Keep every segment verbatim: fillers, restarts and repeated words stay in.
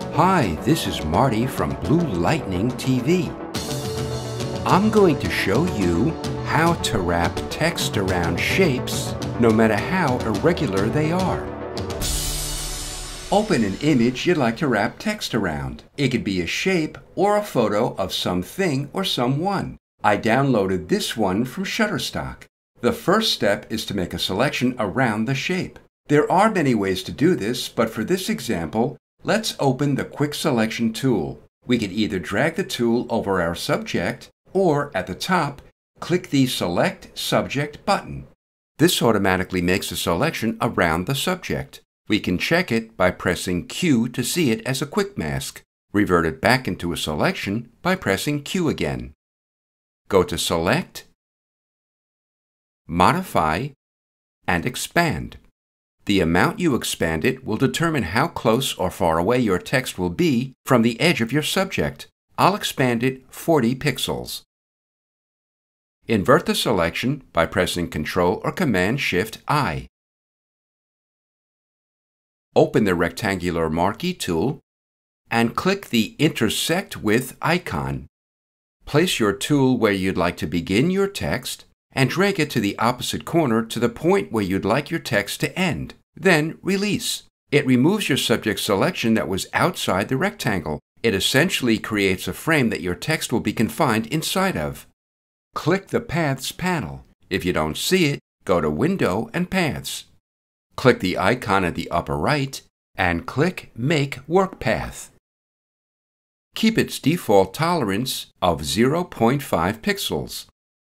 Hi, this is Marty from Blue Lightning T V. I'm going to show you how to wrap text around shapes, no matter how irregular they are. Open an image you'd like to wrap text around. It could be a shape or a photo of something or someone. I downloaded this one from Shutterstock. The first step is to make a selection around the shape. There are many ways to do this, but for this example, let's open the Quick Selection tool. We can either drag the tool over our subject, or at the top, click the Select Subject button. This automatically makes a selection around the subject. We can check it by pressing Q to see it as a quick mask. Revert it back into a selection by pressing Q again. Go to Select, Modify, and Expand. The amount you expand it will determine how close or far away your text will be from the edge of your subject. I'll expand it forty pixels. Invert the selection by pressing Control or Command Shift I. Open the rectangular marquee tool and click the Intersect With icon. Place your tool where you'd like to begin your text and drag it to the opposite corner to the point where you'd like your text to end. Then release. It removes your subject selection that was outside the rectangle. It essentially creates a frame that your text will be confined inside of. Click the Paths panel. If you don't see it, go to Window and Paths. Click the icon at the upper right and click Make Work Path. Keep its default tolerance of zero point five pixels.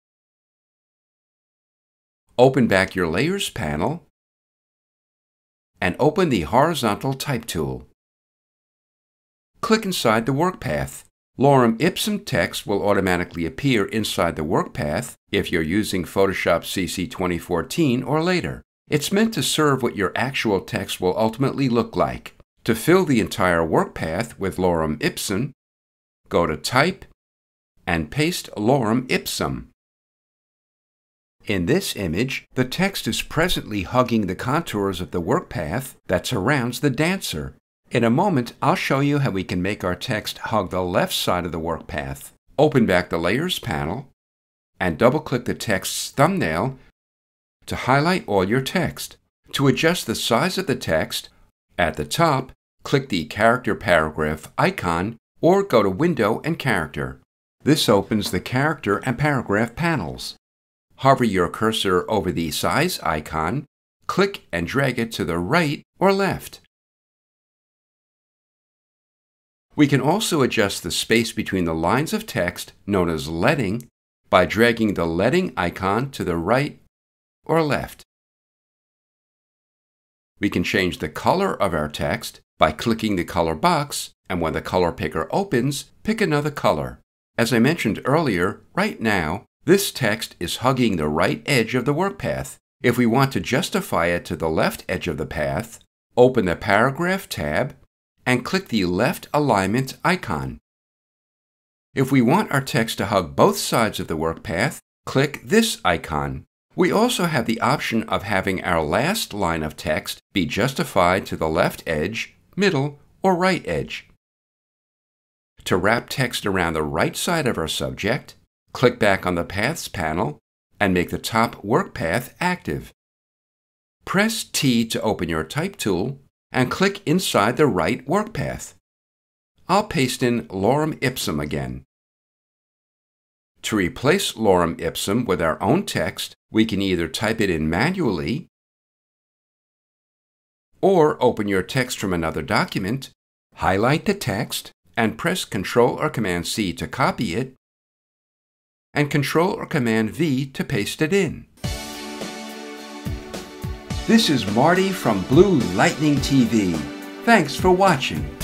Open back your Layers panel and open the Horizontal Type tool. Click inside the work path. Lorem Ipsum text will automatically appear inside the work path if you're using Photoshop C C twenty fourteen or later. It's meant to serve what your actual text will ultimately look like. To fill the entire work path with Lorem Ipsum, go to Type and paste Lorem Ipsum. In this image, the text is presently hugging the contours of the work path that surrounds the dancer. In a moment, I'll show you how we can make our text hug the left side of the work path. Open back the Layers panel and double-click the text's thumbnail to highlight all your text. To adjust the size of the text, at the top, click the Character Paragraph icon or go to Window and Character. This opens the Character and Paragraph panels. Hover your cursor over the Size icon, click and drag it to the right or left. We can also adjust the space between the lines of text, known as leading, by dragging the leading icon to the right or left. We can change the color of our text by clicking the color box, and when the color picker opens, pick another color. As I mentioned earlier, right now, this text is hugging the right edge of the work path. If we want to justify it to the left edge of the path, open the Paragraph tab and click the Left Alignment icon. If we want our text to hug both sides of the work path, click this icon. We also have the option of having our last line of text be justified to the left edge, middle, or right edge. To wrap text around the right side of our subject, click back on the Paths panel and make the top work path active. Press T to open your Type tool and click inside the right work path. I'll paste in Lorem Ipsum again. To replace Lorem Ipsum with our own text, we can either type it in manually or open your text from another document, highlight the text, and press Control or Command C to copy it, and Control or Command V to paste it in. This is Marty from Blue Lightning T V. Thanks for watching.